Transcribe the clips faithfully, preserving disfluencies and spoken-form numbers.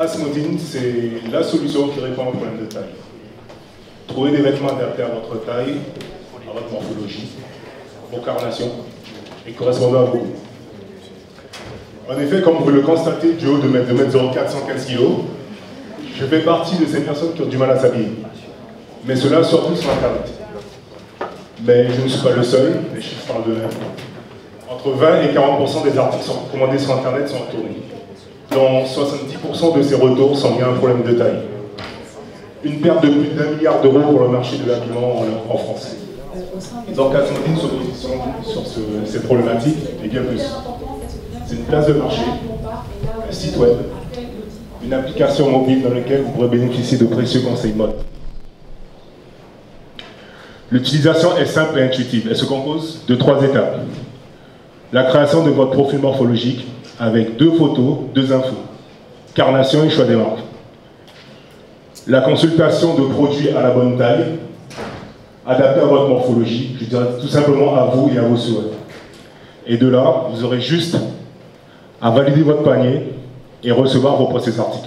Asmodine, c'est la solution qui répond au problème de taille. Trouver des vêtements adaptés à votre taille, à votre morphologie, vos carnations, et correspondant à vous. En effet, comme vous le constatez, du haut de deux mètres zéro quatre, cent quinze kilos, je fais partie de ces personnes qui ont du mal à s'habiller. Mais cela surtout sur Internet. Mais je ne suis pas le seul, les chiffres parlent d'eux-mêmes. Entre vingt et quarante pour cent des articles sont commandés sur Internet sont retournés, dont soixante-dix pour cent de ces retours sont liés à un problème de taille. Une perte de plus d'un milliard d'euros pour le marché de l'habillement en, en France. Donc Asmodine se positionne sur ce, ces problématiques et bien plus. C'est une place de marché, un site web, une application mobile dans laquelle vous pourrez bénéficier de précieux conseils mode. L'utilisation est simple et intuitive. Elle se compose de trois étapes. La création de votre profil morphologique avec deux photos, deux infos. Carnation et choix des marques. La consultation de produits à la bonne taille, adaptés à votre morphologie, je dirais tout simplement à vous et à vos souhaits. Et de là, vous aurez juste à valider votre panier et recevoir vos précieux articles.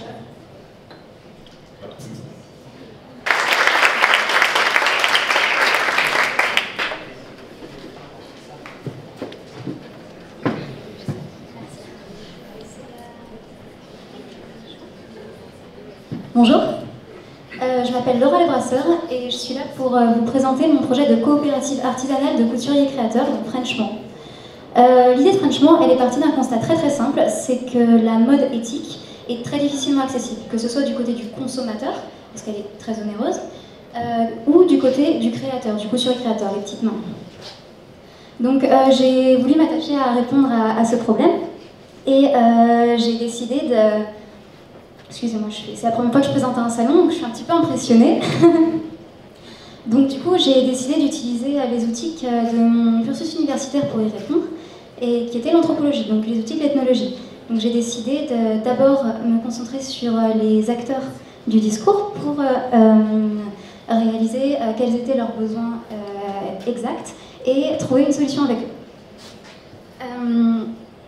Bonjour, euh, je m'appelle Laura Lebrasseur et je suis là pour euh, vous présenter mon projet de coopérative artisanale de couturiers créateurs, donc Frenchement. Euh, L'idée de Frenchement, elle est partie d'un constat très très simple, c'est que la mode éthique est très difficilement accessible, que ce soit du côté du consommateur, parce qu'elle est très onéreuse, euh, ou du côté du créateur, du couturier créateur, les petites mains. Donc euh, j'ai voulu m'attacher à répondre à, à ce problème et euh, j'ai décidé de... Excusez-moi, c'est la première fois que je présente à un salon, donc je suis un petit peu impressionnée. Donc du coup, j'ai décidé d'utiliser les outils de mon cursus universitaire pour y répondre, et qui était l'anthropologie, donc les outils de l'ethnologie. Donc j'ai décidé d'abord me concentrer sur les acteurs du discours pour euh, réaliser euh, quels étaient leurs besoins euh, exacts et trouver une solution avec eux. Euh,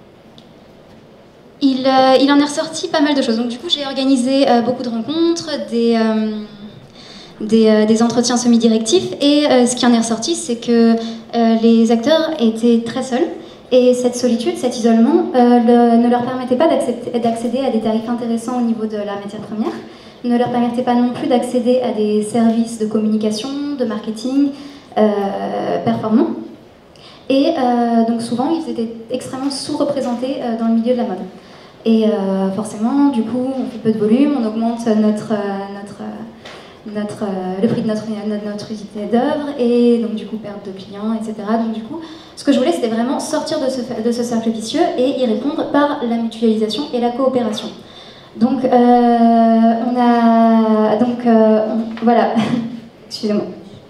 Il, euh, il en est ressorti pas mal de choses. Donc du coup, j'ai organisé euh, beaucoup de rencontres, des, euh, des, euh, des entretiens semi-directifs, et euh, ce qui en est ressorti, c'est que euh, les acteurs étaient très seuls, et cette solitude, cet isolement, euh, le, ne leur permettait pas d'accéder à des tarifs intéressants au niveau de la matière première, ne leur permettait pas non plus d'accéder à des services de communication, de marketing euh, performants. Et euh, donc souvent, ils étaient extrêmement sous-représentés euh, dans le milieu de la mode. Et euh, forcément, du coup, on fait peu de volume, on augmente notre, notre, notre, le prix de notre, notre, notre unité d'œuvre, et donc du coup, perte de clients, et cetera. Donc du coup, ce que je voulais, c'était vraiment sortir de ce, de ce cercle vicieux et y répondre par la mutualisation et la coopération. Donc, euh, on a... Donc, euh, on, voilà. Excusez-moi.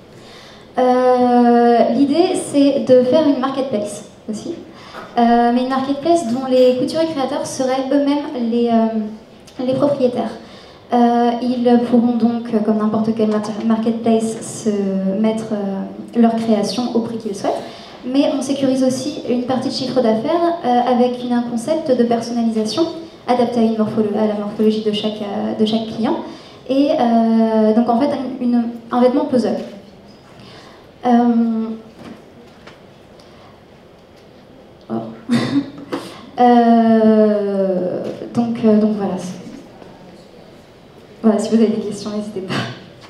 Euh, L'idée, c'est de faire une marketplace aussi. Euh, mais une marketplace dont les couturiers créateurs seraient eux-mêmes les, euh, les propriétaires. Euh, ils pourront donc, comme n'importe quelle marketplace, se mettre euh, leur création au prix qu'ils souhaitent, mais on sécurise aussi une partie de chiffre d'affaires euh, avec une, un concept de personnalisation adapté à, une morpholo à la morphologie de chaque, euh, de chaque client, et euh, donc en fait une, une, un vêtement puzzle. Euh, oh. euh, donc, euh, donc voilà. Voilà, si vous avez des questions, n'hésitez pas.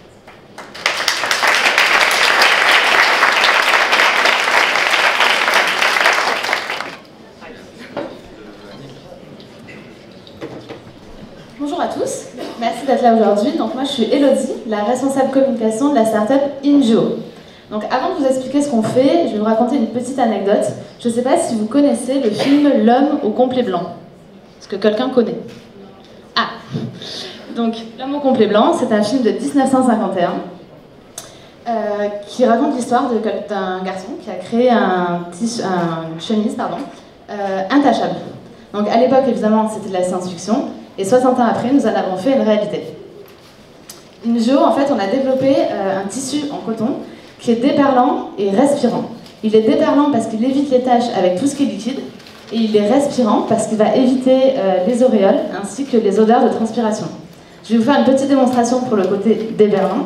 Bonjour à tous, merci d'être là aujourd'hui. Donc moi je suis Elodie, la responsable communication de la startup Ingeo. Donc avant de vous expliquer ce qu'on fait, je vais vous raconter une petite anecdote. Je ne sais pas si vous connaissez le film L'homme au complet blanc. Est-ce que quelqu'un connaît? Ah, donc L'homme au complet blanc, c'est un film de mille neuf cent cinquante et un euh, qui raconte l'histoire d'un garçon qui a créé un, un, une chemise pardon, euh, intachable. Donc à l'époque, évidemment, c'était de la science-fiction, et soixante ans après, nous en avons fait une réalité. Ingeo, en fait, on a développé euh, un tissu en coton qui est déperlant et respirant. Il est déperlant parce qu'il évite les taches avec tout ce qui est liquide, et il est respirant parce qu'il va éviter euh, les auréoles ainsi que les odeurs de transpiration. Je vais vous faire une petite démonstration pour le côté déberlant.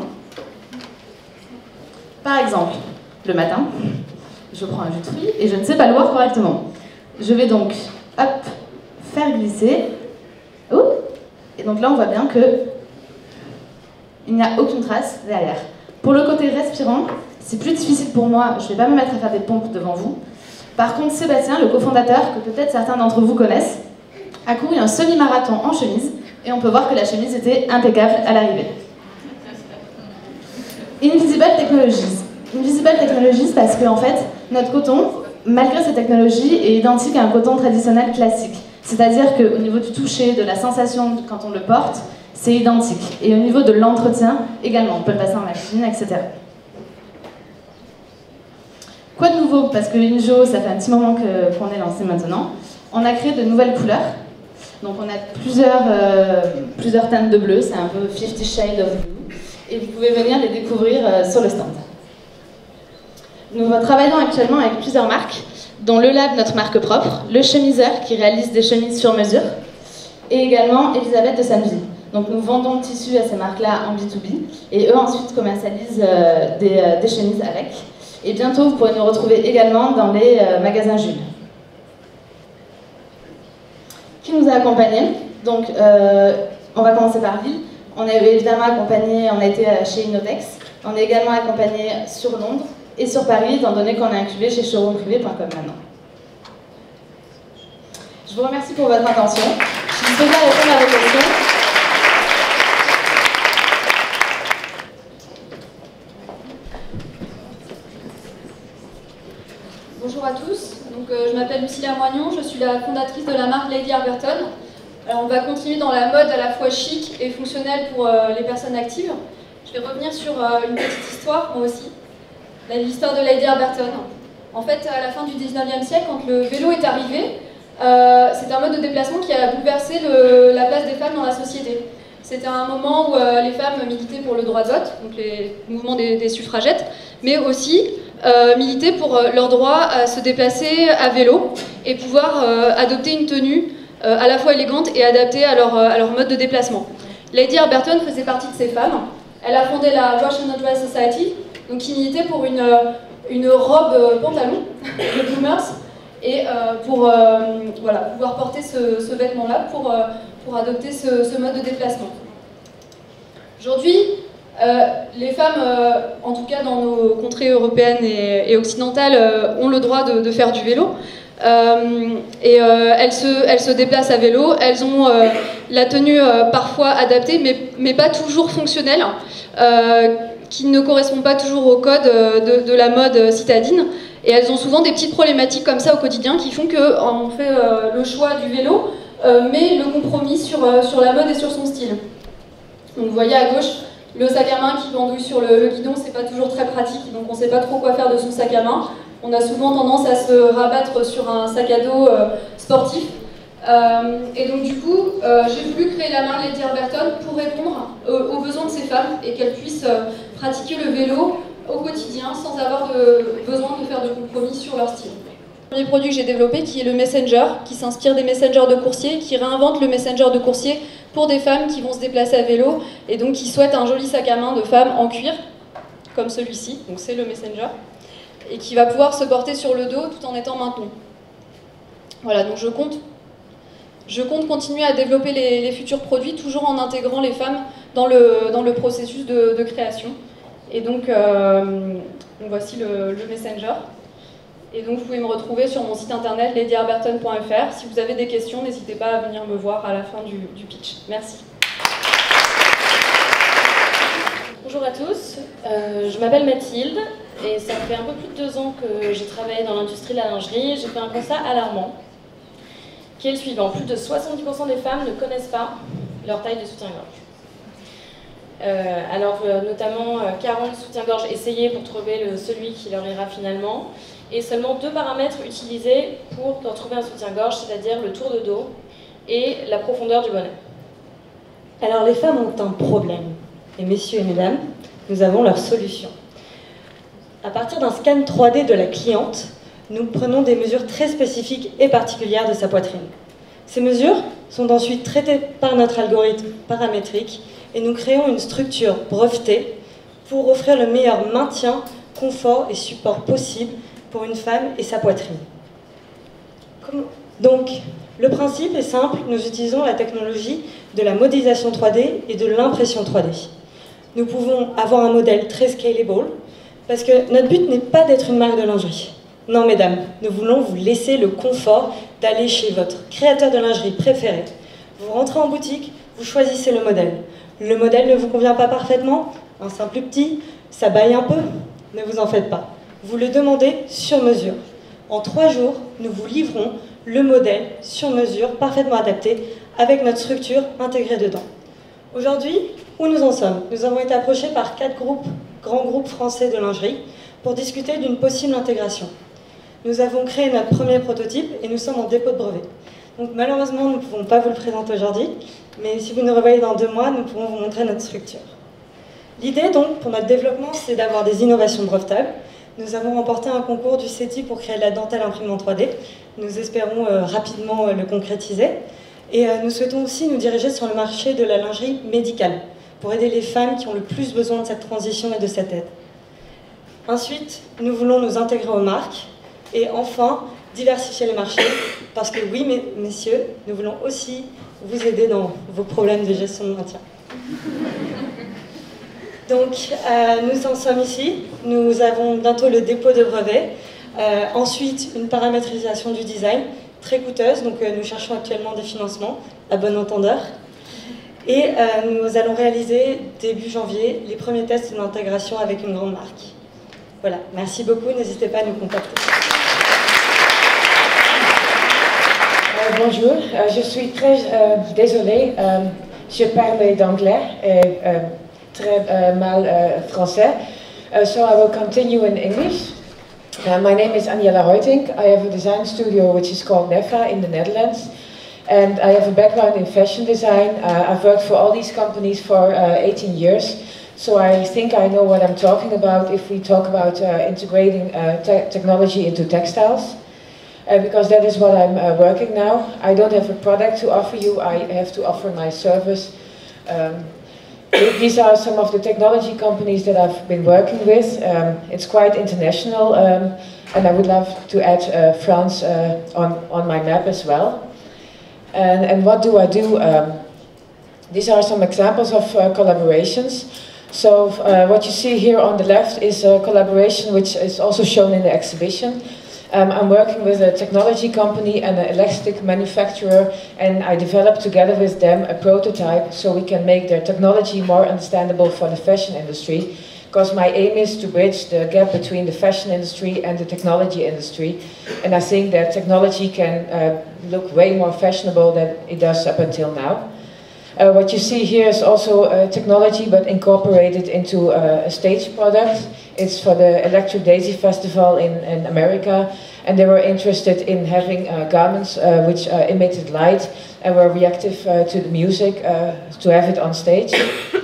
Par exemple, le matin, je prends un jus de fruits et je ne sais pas le boire correctement. Je vais donc, hop, faire glisser. Oh, et donc là, on voit bien que il n'y a aucune trace derrière. Pour le côté respirant, c'est plus difficile pour moi, je ne vais pas me mettre à faire des pompes devant vous. Par contre, Sébastien, le cofondateur, que peut-être certains d'entre vous connaissent, a couru un semi-marathon en chemise, et on peut voir que la chemise était impeccable à l'arrivée. Invisible Technologies. Invisible Technologies parce que, en fait, notre coton, malgré ces technologies, est identique à un coton traditionnel classique. C'est-à-dire qu'au niveau du toucher, de la sensation quand on le porte, c'est identique. Et au niveau de l'entretien, également, on peut le passer en machine, et cetera. Quoi de nouveau? Parce que Injo, ça fait un petit moment que, qu'on est lancé maintenant. On a créé de nouvelles couleurs. Donc on a plusieurs, euh, plusieurs teintes de bleu, c'est un peu Fifty Shades of Blue. Et vous pouvez venir les découvrir euh, sur le stand. Nous travaillons actuellement avec plusieurs marques, dont Le Lab, notre marque propre, Le Chemiseur, qui réalise des chemises sur mesure, et également Elisabeth de Samedi. Donc nous vendons le tissu à ces marques-là en B deux B, et eux ensuite commercialisent euh, des, euh, des chemises avec. Et bientôt, vous pourrez nous retrouver également dans les euh, magasins Jules. Qui nous a accompagnés? Donc, euh, on va commencer par Lille. On est évidemment accompagné, on a été chez Innotex. On est également accompagné sur Londres et sur Paris, étant donné qu'on est incubé chez showroom privé point com maintenant. Je vous remercie pour votre attention. Je suis disposée à répondre à vos questions. Bonjour à tous, donc, euh, je m'appelle Lucilia Moignon, je suis la fondatrice de la marque Lady Arberton. Alors, on va continuer dans la mode à la fois chic et fonctionnelle pour euh, les personnes actives. Je vais revenir sur euh, une petite histoire, moi aussi, l'histoire de Lady Arberton. En fait, à la fin du dix-neuvième siècle, quand le vélo est arrivé, euh, c'est un mode de déplacement qui a bouleversé le, la place des femmes dans la société. C'était un moment où euh, les femmes militaient pour le droit de vote, donc les mouvements des, des suffragettes, mais aussi euh, militaient pour euh, leur droit à se déplacer à vélo et pouvoir euh, adopter une tenue euh, à la fois élégante et adaptée à leur, euh, à leur mode de déplacement. Lady Arberton faisait partie de ces femmes. Elle a fondé la Russian Dress Society, donc qui militait pour une, une robe euh, pantalon, le bloomers, et euh, pour euh, voilà, pouvoir porter ce, ce vêtement-là pour, euh, pour adopter ce, ce mode de déplacement. Aujourd'hui, euh, les femmes, euh, en tout cas dans nos contrées européennes et, et occidentales, euh, ont le droit de, de faire du vélo. Euh, et euh, elles, se, elles se déplacent à vélo, elles ont euh, la tenue euh, parfois adaptée, mais, mais pas toujours fonctionnelle, euh, qui ne correspond pas toujours au code de, de la mode citadine. Et elles ont souvent des petites problématiques comme ça au quotidien qui font qu'on fait euh, le choix du vélo, euh, mais le compromis sur, euh, sur la mode et sur son style. Donc vous voyez à gauche le sac à main qui pendouille sur le, le guidon, c'est pas toujours très pratique, donc on sait pas trop quoi faire de son sac à main. On a souvent tendance à se rabattre sur un sac à dos euh, sportif. Euh, et donc du coup, euh, j'ai voulu créer la marque Lady Arberton pour répondre aux, aux besoins de ces femmes et qu'elles puissent euh, pratiquer le vélo au quotidien sans avoir de, besoin de faire de compromis sur leur style. Le premier produit que j'ai développé qui est le Messenger, qui s'inspire des messengers de coursier, qui réinvente le Messenger de coursier pour des femmes qui vont se déplacer à vélo et donc qui souhaitent un joli sac à main de femme en cuir, comme celui-ci, donc c'est le Messenger, et qui va pouvoir se porter sur le dos tout en étant maintenu. Voilà, donc je compte, je compte continuer à développer les, les futurs produits, toujours en intégrant les femmes dans le, dans le processus de, de création. Et donc, euh, donc voici le, le Messenger. Et donc vous pouvez me retrouver sur mon site internet lady arberton point f r. Si vous avez des questions, n'hésitez pas à venir me voir à la fin du, du pitch. Merci. Bonjour à tous, euh, je m'appelle Mathilde et ça fait un peu plus de deux ans que j'ai travaillé dans l'industrie de la lingerie. J'ai fait un constat alarmant qui est le suivant. Plus de soixante-dix pour cent des femmes ne connaissent pas leur taille de soutien-gorge. Euh, alors euh, notamment euh, quarante soutiens-gorge essayés pour trouver le, celui qui leur ira finalement, et seulement deux paramètres utilisés pour trouver un soutien-gorge, c'est-à-dire le tour de dos et la profondeur du bonnet. Alors les femmes ont un problème, et messieurs et mesdames, nous avons leur solution. À partir d'un scan trois D de la cliente, nous prenons des mesures très spécifiques et particulières de sa poitrine. Ces mesures sont ensuite traitées par notre algorithme paramétrique et nous créons une structure brevetée pour offrir le meilleur maintien, confort et support possible pour une femme et sa poitrine. Donc, le principe est simple, nous utilisons la technologie de la modélisation trois D et de l'impression trois D. Nous pouvons avoir un modèle très scalable, parce que notre but n'est pas d'être une marque de lingerie. Non, mesdames, nous voulons vous laisser le confort d'aller chez votre créateur de lingerie préféré. Vous rentrez en boutique, vous choisissez le modèle. Le modèle ne vous convient pas parfaitement, un sein plus petit, ça baille un peu, ne vous en faites pas. Vous le demandez sur mesure. En trois jours, nous vous livrons le modèle sur mesure, parfaitement adapté, avec notre structure intégrée dedans. Aujourd'hui, où nous en sommes? Nous avons été approchés par quatre groupes, grands groupes français de lingerie, pour discuter d'une possible intégration. Nous avons créé notre premier prototype et nous sommes en dépôt de brevet. Donc malheureusement, nous ne pouvons pas vous le présenter aujourd'hui, mais si vous nous revoyez dans deux mois, nous pourrons vous montrer notre structure. L'idée donc, pour notre développement, c'est d'avoir des innovations brevetables. Nous avons remporté un concours du C E T I pour créer de la dentelle imprimée en trois D. Nous espérons euh, rapidement euh, le concrétiser. Et euh, nous souhaitons aussi nous diriger sur le marché de la lingerie médicale, pour aider les femmes qui ont le plus besoin de cette transition et de cette aide. Ensuite, nous voulons nous intégrer aux marques. Et enfin, diversifier les marchés, parce que oui, mes, messieurs, nous voulons aussi vous aider dans vos problèmes de gestion de maintien. Donc, euh, nous en sommes ici. Nous avons bientôt le dépôt de brevet. Euh, ensuite, une paramétrisation du design, très coûteuse. Donc, euh, nous cherchons actuellement des financements, à bon entendeur. Et euh, nous allons réaliser, début janvier, les premiers tests d'intégration avec une grande marque. Voilà, merci beaucoup. N'hésitez pas à nous contacter. Euh, bonjour, euh, je suis très euh, désolée. Euh, je parle d'anglais et euh, très uh, mal uh, français. Uh, so I will continue in English. Uh, my name is Aniela Hoytink. I have a design studio which is called Nefa in the Netherlands. And I have a background in fashion design. Uh, I've worked for all these companies for uh, eighteen years. So I think I know what I'm talking about if we talk about uh, integrating uh, te technology into textiles. Uh, because that is what I'm uh, working now. I don't have a product to offer you, I have to offer my service. Um, These are some of the technology companies that I've been working with. Um, it's quite international, um, and I would love to add uh, France uh, on, on my map as well. And, and what do I do? Um, these are some examples of uh, collaborations. So uh, what you see here on the left is a collaboration which is also shown in the exhibition. Um, I'm working with a technology company and an elastic manufacturer, and I developed together with them a prototype so we can make their technology more understandable for the fashion industry, because my aim is to bridge the gap between the fashion industry and the technology industry, and I think that technology can uh, look way more fashionable than it does up until now. Uh, what you see here is also uh, technology, but incorporated into uh, a stage product. It's for the Electric Daisy Festival in, in America, and they were interested in having uh, garments uh, which uh, emitted light and were reactive uh, to the music, uh, to have it on stage.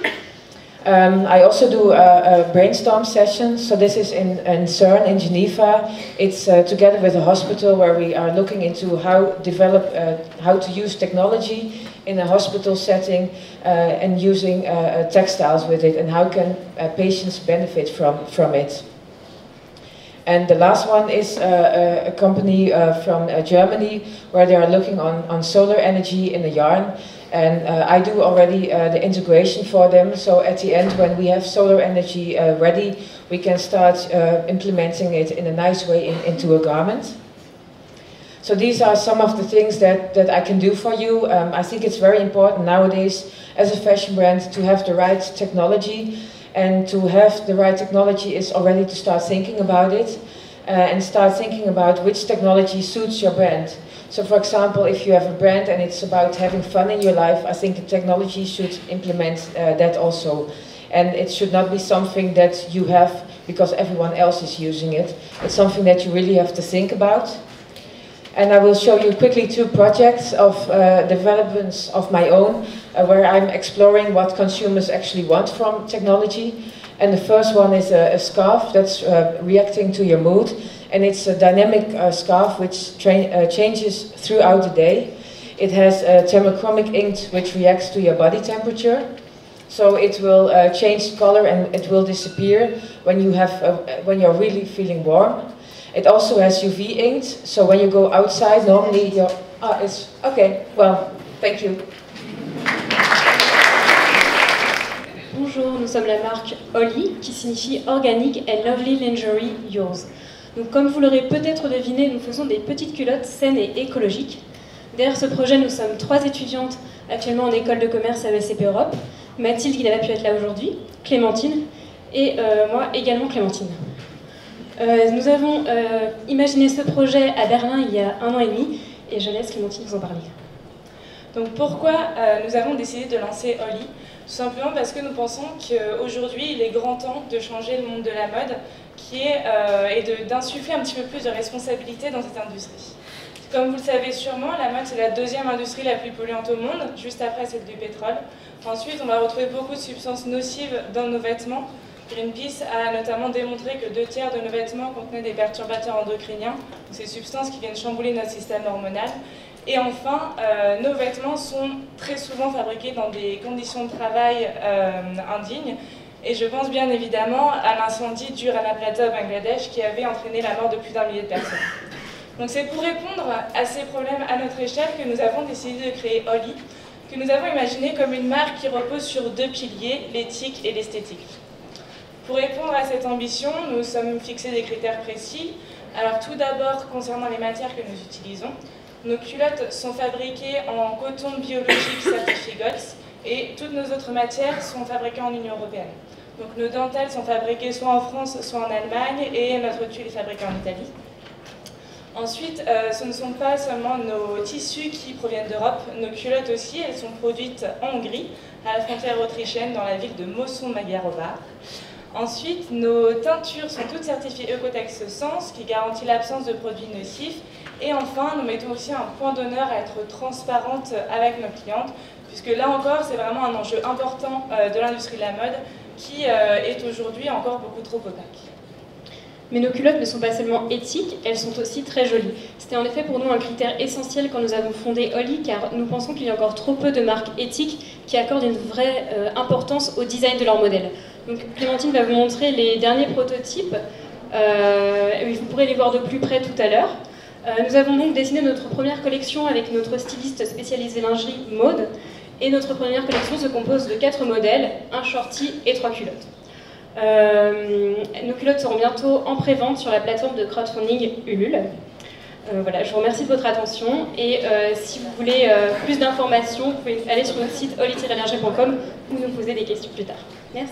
Um, I also do a, a brainstorm session, so this is in, in CERN in Geneva. It's uh, together with a hospital where we are looking into how develop, uh, how to use technology in a hospital setting uh, and using uh, textiles with it, and how can uh, patients benefit from, from it. And the last one is uh, a, a company uh, from uh, Germany where they are looking on, on solar energy in a yarn. And uh, I do already uh, the integration for them, so at the end when we have solar energy uh, ready, we can start uh, implementing it in a nice way in, into a garment. So these are some of the things that, that I can do for you. Um, I think it's very important nowadays as a fashion brand to have the right technology, and to have the right technology is already to start thinking about it uh, and start thinking about which technology suits your brand. So for example, if you have a brand and it's about having fun in your life, I think the technology should implement uh, that also. And it should not be something that you have because everyone else is using it. It's something that you really have to think about. And I will show you quickly two projects of uh, developments of my own, uh, where I'm exploring what consumers actually want from technology. And the first one is a, a scarf that's uh, reacting to your mood. and it's a dynamic uh, scarf which uh, changes throughout the day. It has uh, thermochromic ink which reacts to your body temperature, so it will uh, change color and it will disappear when you have uh, when you're really feeling warm. It also has U V ink, so when you go outside, normally you're ah, it's okay. Well, thank you. Bonjour, nous sommes la marque Holly, qui signifie Organic and Lovely Lingerie Yours. Donc, comme vous l'aurez peut-être deviné, nous faisons des petites culottes saines et écologiques. Derrière ce projet, nous sommes trois étudiantes actuellement en école de commerce à E S C P Europe. Mathilde, qui n'a pas pu être là aujourd'hui, Clémentine, et euh, moi également Clémentine. Euh, nous avons euh, imaginé ce projet à Berlin il y a un an et demi, et je laisse Clémentine vous en parler. Donc pourquoi euh, nous avons décidé de lancer Holly? Tout simplement parce que nous pensons qu'aujourd'hui, il est grand temps de changer le monde de la mode qui est, euh, et d'insuffler un petit peu plus de responsabilité dans cette industrie. Comme vous le savez sûrement, la mode c'est la deuxième industrie la plus polluante au monde, juste après celle du pétrole. Ensuite, on va retrouver beaucoup de substances nocives dans nos vêtements. Greenpeace a notamment démontré que deux tiers de nos vêtements contenaient des perturbateurs endocriniens, ces substances qui viennent chambouler notre système hormonal. Et enfin, euh, nos vêtements sont très souvent fabriqués dans des conditions de travail euh, indignes. Et je pense bien évidemment à l'incendie du Rana Plaza au Bangladesh qui avait entraîné la mort de plus d'un millier de personnes. Donc c'est pour répondre à ces problèmes à notre échelle que nous avons décidé de créer Holly, que nous avons imaginé comme une marque qui repose sur deux piliers, l'éthique et l'esthétique. Pour répondre à cette ambition, nous sommes fixés des critères précis. Alors tout d'abord, concernant les matières que nous utilisons, nos culottes sont fabriquées en coton biologique certifié G O T S et toutes nos autres matières sont fabriquées en Union européenne. Donc nos dentelles sont fabriquées soit en France, soit en Allemagne et notre tulle est fabriquée en Italie. Ensuite, euh, ce ne sont pas seulement nos tissus qui proviennent d'Europe, nos culottes aussi, elles sont produites en Hongrie, à la frontière autrichienne, dans la ville de Mosson-Magyaróvár. Ensuite, nos teintures sont toutes certifiées Ecotex Sens, qui garantit l'absence de produits nocifs. Et enfin, nous mettons aussi un point d'honneur à être transparente avec nos clientes, puisque là encore, c'est vraiment un enjeu important euh, de l'industrie de la mode, qui euh, est aujourd'hui encore beaucoup trop opaque. Mais nos culottes ne sont pas seulement éthiques, elles sont aussi très jolies. C'était en effet pour nous un critère essentiel quand nous avons fondé Holly, car nous pensons qu'il y a encore trop peu de marques éthiques qui accordent une vraie euh, importance au design de leurs modèles. Donc Clémentine va vous montrer les derniers prototypes, euh, vous pourrez les voir de plus près tout à l'heure. Euh, nous avons donc dessiné notre première collection avec notre styliste spécialisé lingerie Maude, et notre première collection se compose de quatre modèles, un shorty et trois culottes. Euh, nos culottes seront bientôt en pré-vente sur la plateforme de crowdfunding Ulule. Euh, voilà, je vous remercie de votre attention et euh, si vous voulez euh, plus d'informations, vous pouvez aller sur notre site holly tiret lingerie point com ou nous poser des questions plus tard. Merci.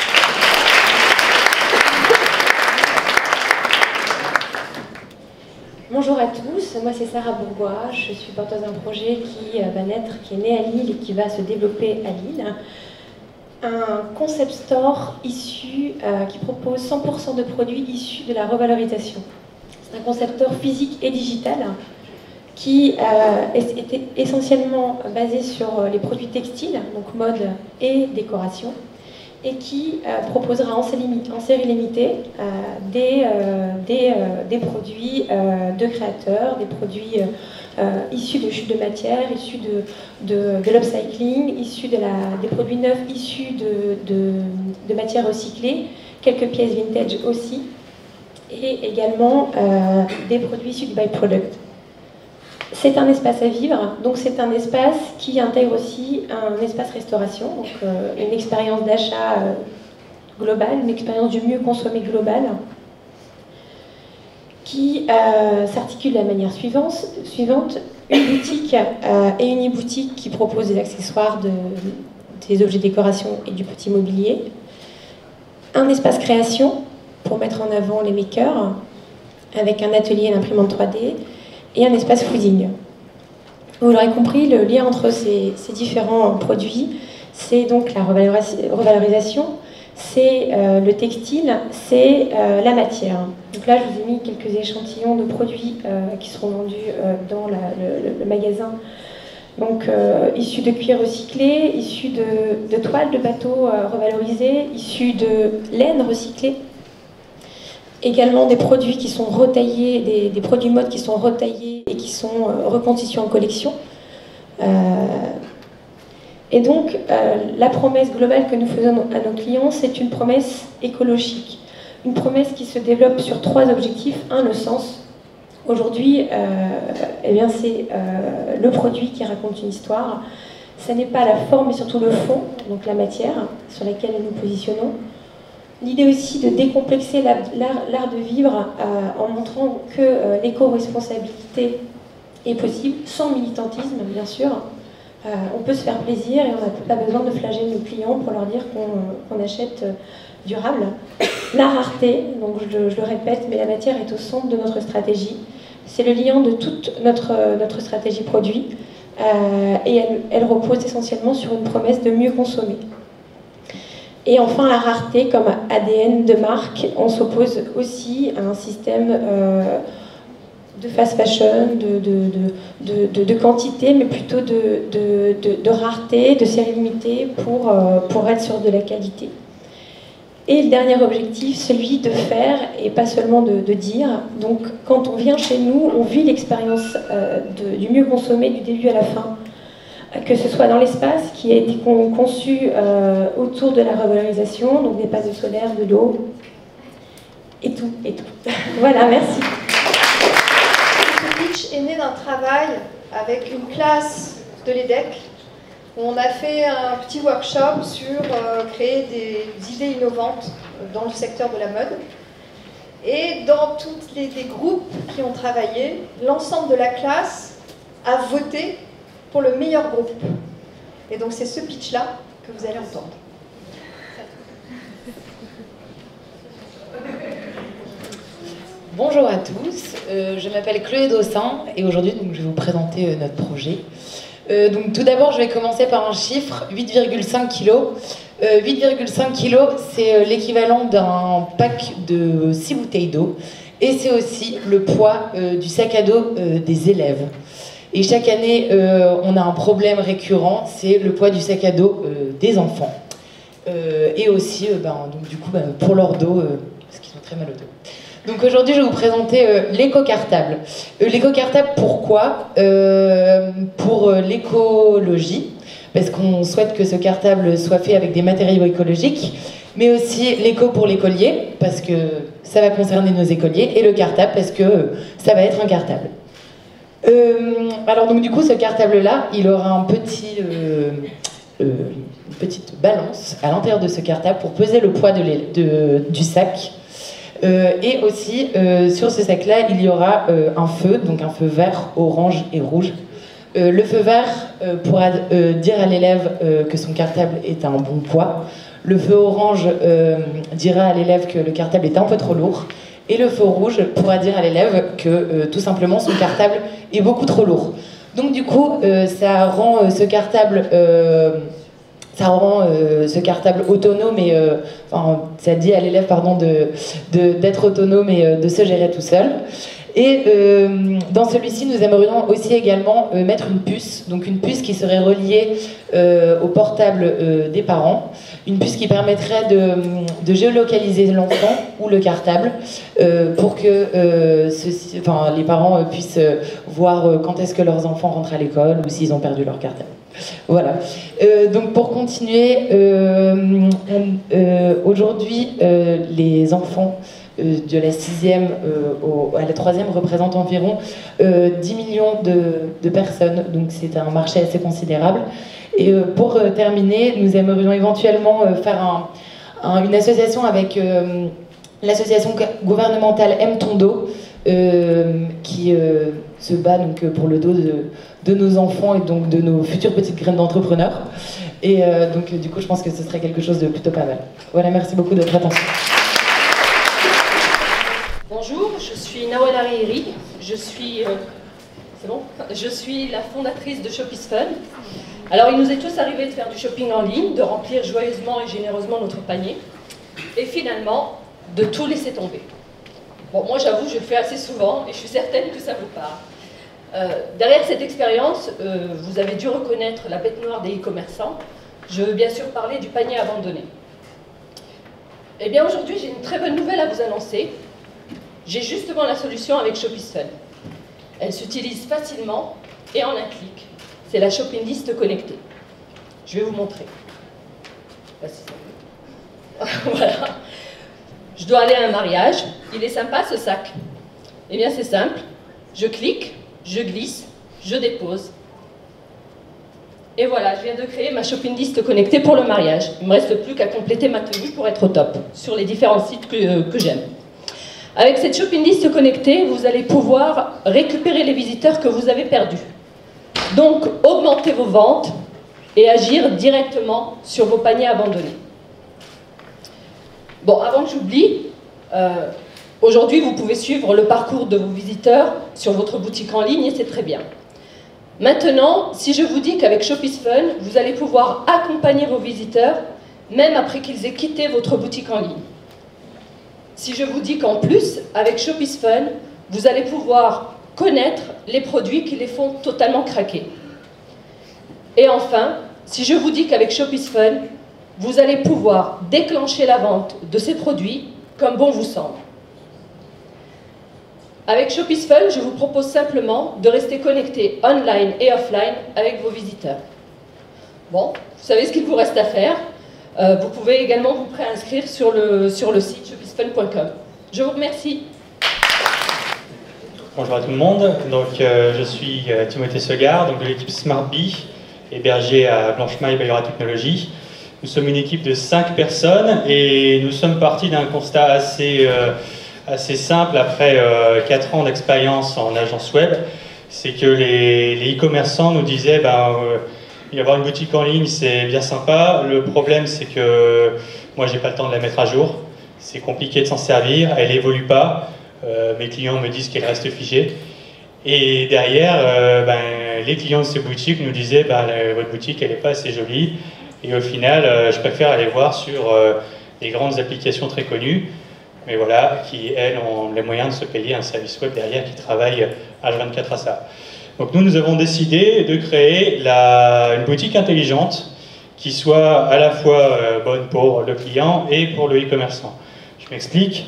Bonjour à tous, moi c'est Sarah Bourgois, je suis porteuse d'un projet qui va naître, qui est né à Lille et qui va se développer à Lille. Un concept store issu, euh, qui propose cent pour cent de produits issus de la revalorisation. C'est un concept store physique et digital qui euh, était essentiellement basé sur les produits textiles, donc mode et décoration, et qui euh, proposera en série limitée euh, des, euh, des, euh, des produits euh, de créateurs, des produits euh, euh, issus de chutes de matière, issus de, de, de l'upcycling, issus de la, des produits neufs issus de, de, de matières recyclées, quelques pièces vintage aussi, et également euh, des produits issus du byproduct. C'est un espace à vivre, donc c'est un espace qui intègre aussi un espace restauration, donc euh, une expérience d'achat euh, globale, une expérience du mieux consommé globale, qui euh, s'articule de la manière suivante, suivante une boutique euh, et une e-boutique qui propose des accessoires, de, des objets de décoration et du petit mobilier, un espace création pour mettre en avant les makers, avec un atelier et l'imprimante trois D, et un espace fooding. Vous l'aurez compris, le lien entre ces, ces différents produits, c'est donc la revalorisation, c'est euh, le textile, c'est euh, la matière. Donc là, je vous ai mis quelques échantillons de produits euh, qui seront vendus euh, dans la, le, le magasin. Donc, euh, issus de cuir recyclé, issus de, de toiles de bateau euh, revalorisées, issus de laine recyclée, également des produits qui sont retaillés, des, des produits mode qui sont retaillés et qui sont euh, reconstitués en collection. Euh, et donc, euh, la promesse globale que nous faisons à nos clients, c'est une promesse écologique. Une promesse qui se développe sur trois objectifs. Un, le sens. Aujourd'hui, euh, eh bien, c'est euh, le produit qui raconte une histoire. Ce n'est pas la forme, mais surtout le fond, donc la matière sur laquelle nous nous positionnons. L'idée aussi de décomplexer l'art de vivre euh, en montrant que euh, l'éco-responsabilité est possible, sans militantisme, bien sûr. Euh, on peut se faire plaisir et on n'a pas besoin de flageller nos clients pour leur dire qu'on qu'on achète euh, durable. La rareté, donc je, je le répète, mais la matière est au centre de notre stratégie. C'est le lien de toute notre, notre stratégie produit euh, et elle, elle repose essentiellement sur une promesse de mieux consommer. Et enfin, la rareté comme A D N de marque, on s'oppose aussi à un système euh, de fast fashion, de, de, de, de, de quantité, mais plutôt de, de, de, de rareté, de série limitée pour, euh, pour être sur de la qualité. Et le dernier objectif, celui de faire et pas seulement de, de dire. Donc quand on vient chez nous, on vit l'expérience euh, du mieux consommer du début à la fin. Que ce soit dans l'espace qui a été con, conçu euh, autour de la revalorisation, donc des panneaux solaires, de l'eau, et tout, et tout. Voilà, merci. Ce pitch est né d'un travail avec une classe de l'E D E C, où on a fait un petit workshop sur euh, créer des idées innovantes dans le secteur de la mode. Et dans tous les, les groupes qui ont travaillé, l'ensemble de la classe a voté pour le meilleur groupe. Et donc c'est ce pitch-là que vous allez entendre. Bonjour à tous, euh, je m'appelle Chloé Dossin et aujourd'hui donc, je vais vous présenter euh, notre projet. Euh, donc, tout d'abord, je vais commencer par un chiffre, huit virgule cinq kilos. Euh, huit virgule cinq kilos, c'est euh, l'équivalent d'un pack de six bouteilles d'eau. Et c'est aussi le poids euh, du sac à dos euh, des élèves. Et chaque année, euh, on a un problème récurrent, c'est le poids du sac à dos euh, des enfants. Euh, et aussi, euh, ben, donc, du coup, ben, pour leur dos, euh, parce qu'ils ont très mal au dos. Donc aujourd'hui, je vais vous présenter euh, l'éco-cartable. Euh, l'éco-cartable, pourquoi euh, Pour euh, l'écologie, parce qu'on souhaite que ce cartable soit fait avec des matériaux écologiques, mais aussi l'éco pour l'écolier, parce que ça va concerner nos écoliers, et le cartable, parce que euh, ça va être un cartable. Euh, alors donc du coup, ce cartable-là, il aura un petit, euh, euh, une petite balance à l'intérieur de ce cartable pour peser le poids de de, du sac. Euh, et aussi, euh, sur ce sac-là, il y aura euh, un feu, donc un feu vert, orange et rouge. Euh, le feu vert euh, pourra euh, dire à l'élève euh, que son cartable est un bon poids. Le feu orange euh, dira à l'élève que le cartable est un peu trop lourd. Et le feu rouge pourra dire à l'élève que euh, tout simplement son cartable est beaucoup trop lourd. Donc du coup, euh, ça rend euh, ce cartable... Euh, Ça rend euh, ce cartable autonome et euh, enfin, ça dit à l'élève pardon de d'être autonome et euh, de se gérer tout seul. Et euh, dans celui-ci, nous aimerions aussi également euh, mettre une puce, donc une puce qui serait reliée euh, au portable euh, des parents, une puce qui permettrait de, de géolocaliser l'enfant ou le cartable euh, pour que euh, ceci, enfin, les parents euh, puissent euh, voir euh, quand est-ce que leurs enfants rentrent à l'école ou s'ils ont perdu leur cartable. Voilà. Euh, donc pour continuer, euh, euh, aujourd'hui, euh, les enfants euh, de la sixième euh, au, à la troisième représentent environ euh, dix millions de, de personnes. Donc c'est un marché assez considérable. Et euh, pour euh, terminer, nous aimerions éventuellement euh, faire un, un, une association avec euh, l'association gouvernementale Aime ton dos, euh, qui euh, se bat donc, pour le dos de, de nos enfants et donc de nos futures petites graines d'entrepreneurs. Et euh, donc du coup, je pense que ce serait quelque chose de plutôt pas mal. Voilà, merci beaucoup de votre attention. Bonjour, je suis Nawala Rihiri. Je suis, euh, c'est bon Je suis la fondatrice de Shop is Fun. Alors, il nous est tous arrivé de faire du shopping en ligne, de remplir joyeusement et généreusement notre panier, et finalement, de tout laisser tomber. Bon, moi, j'avoue, je le fais assez souvent, et je suis certaine que ça vous parle. Euh, derrière cette expérience, euh, vous avez dû reconnaître la bête noire des e-commerçants. Je veux bien sûr parler du panier abandonné. Eh bien, aujourd'hui, j'ai une très bonne nouvelle à vous annoncer. J'ai justement la solution avec ShopisFun. Elle s'utilise facilement et en un clic. C'est la shopping list connectée. Je vais vous montrer. Voilà. Je dois aller à un mariage. Il est sympa ce sac. Eh bien c'est simple. Je clique, je glisse, je dépose. Et voilà, je viens de créer ma shopping list connectée pour le mariage. Il ne me reste plus qu'à compléter ma tenue pour être au top sur les différents sites que, que j'aime. Avec cette shopping list connectée, vous allez pouvoir récupérer les visiteurs que vous avez perdus. Donc, augmenter vos ventes et agir directement sur vos paniers abandonnés. Bon, avant que j'oublie, euh, aujourd'hui, vous pouvez suivre le parcours de vos visiteurs sur votre boutique en ligne et c'est très bien. Maintenant, si je vous dis qu'avec ShopisFun, vous allez pouvoir accompagner vos visiteurs, même après qu'ils aient quitté votre boutique en ligne. Si je vous dis qu'en plus, avec ShopisFun, vous allez pouvoir connaître les produits qui les font totalement craquer. Et enfin, si je vous dis qu'avec ShopisFun, vous allez pouvoir déclencher la vente de ces produits comme bon vous semble. Avec ShopisFun, je vous propose simplement de rester connecté online et offline avec vos visiteurs. Bon, vous savez ce qu'il vous reste à faire. Euh, vous pouvez également vous préinscrire sur le, sur le site shopisfun point com. Je vous remercie. Bonjour à tout le monde. Donc, euh, je suis euh, Timothée Segard, donc de l'équipe SmartBee, hébergée à Blanchemaille Bayora Technologies. Nous sommes une équipe de cinq personnes et nous sommes partis d'un constat assez... Euh, assez simple après euh, quatre ans d'expérience en agence web, c'est que les e-commerçants nous disaient ben, euh, y avoir une boutique en ligne c'est bien sympa, le problème c'est que moi j'ai pas le temps de la mettre à jour, c'est compliqué de s'en servir, elle évolue pas, euh, mes clients me disent qu'elle reste figée et derrière euh, ben, les clients de ces boutiques nous disaient ben, la, votre boutique elle est pas assez jolie et au final euh, je préfère aller voir sur euh, les grandes applications très connues mais voilà, qui, elles, ont les moyens de se payer un service web derrière qui travaille H vingt-quatre à ça. Donc nous, nous avons décidé de créer la, une boutique intelligente qui soit à la fois euh, bonne pour le client et pour le e-commerçant. Je m'explique.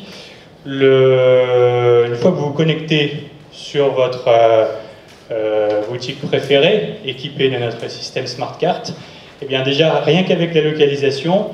Une fois que vous vous connectez sur votre euh, euh, boutique préférée, équipée de notre système Smart Cart, eh bien déjà, rien qu'avec la localisation,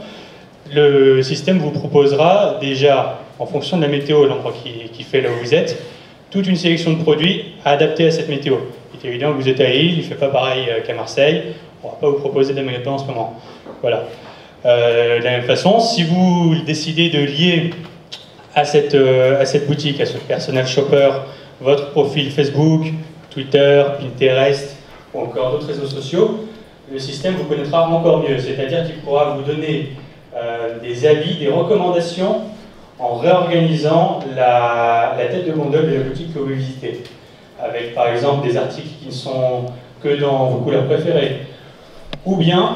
le système vous proposera déjà, en fonction de la météo, l'endroit qui, qui fait là où vous êtes, toute une sélection de produits adaptés à cette météo. Il est évident que vous êtes à Lille, il ne fait pas pareil qu'à Marseille, on ne va pas vous proposer de la météo en ce moment. Voilà. Euh, de la même façon, si vous décidez de lier à cette, euh, à cette boutique, à ce personal shopper, votre profil Facebook, Twitter, Pinterest ou encore d'autres réseaux sociaux, le système vous connaîtra encore mieux, c'est-à-dire qu'il pourra vous donner euh, des avis, des recommandations en réorganisant la, la tête de gondole de la boutique que vous visitez, avec par exemple des articles qui ne sont que dans vos couleurs préférées, ou bien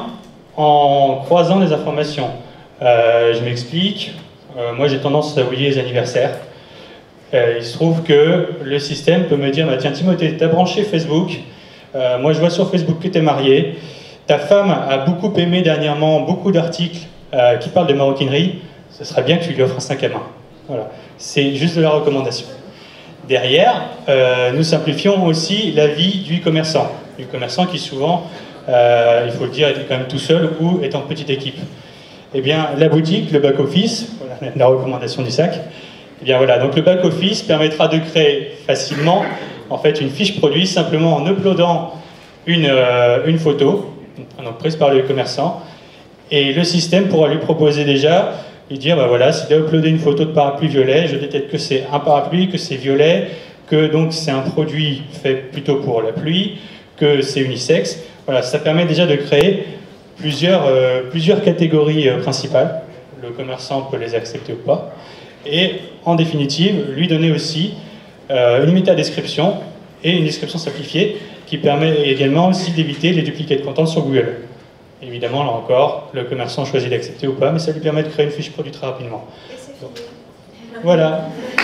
en croisant les informations. Euh, je m'explique, euh, moi j'ai tendance à oublier les anniversaires. Euh, il se trouve que le système peut me dire bah, tiens Timothée, t'as branché Facebook, euh, moi je vois sur Facebook que t'es marié, ta femme a beaucoup aimé dernièrement beaucoup d'articles euh, qui parlent de maroquinerie, ce serait bien que tu lui offres un sac à main. Voilà, c'est juste de la recommandation. Derrière, euh, nous simplifions aussi la vie du commerçant. Du commerçant qui souvent, euh, il faut le dire, est quand même tout seul ou est en petite équipe. Eh bien, la boutique, le back-office, voilà, la recommandation du sac, eh bien voilà, donc le back-office permettra de créer facilement en fait, une fiche produit simplement en uploadant une, euh, une photo, donc prise par le commerçant, et le système pourra lui proposer déjà et dire, bah voilà, s'il a uploadé une photo de parapluie violet, je détecte que c'est un parapluie, que c'est violet, que donc c'est un produit fait plutôt pour la pluie, que c'est unisexe. Voilà, ça permet déjà de créer plusieurs, euh, plusieurs catégories euh, principales. Le commerçant peut les accepter ou pas. Et en définitive, lui donner aussi euh, une métadescription et une description simplifiée qui permet également aussi d'éviter les dupliqués de content sur Google. Évidemment, là encore, le commerçant choisit d'accepter ou pas, mais ça lui permet de créer une fiche produit très rapidement. Donc, voilà.